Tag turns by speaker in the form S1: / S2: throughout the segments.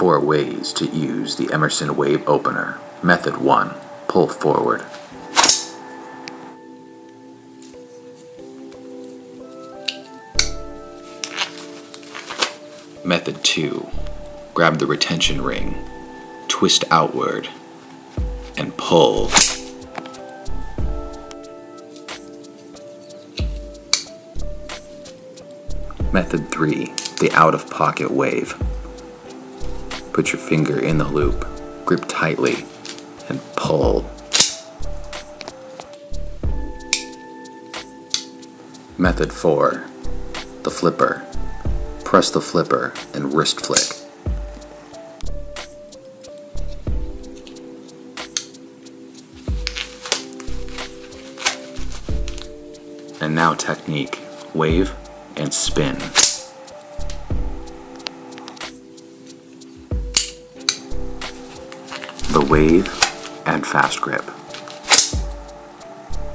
S1: 4 ways to use the Emerson Wave opener. Method 1. Pull forward. Method 2. Grab the retention ring, twist outward, and pull. Method 3. The out-of-pocket wave. Put your finger in the loop, grip tightly, and pull. Method 4. The flipper. Press the flipper and wrist flick. And now technique, wave and spin. The wave and fast grip.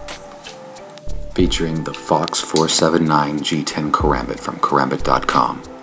S1: Featuring the Fox 479 G10 Karambit from Karambit.com.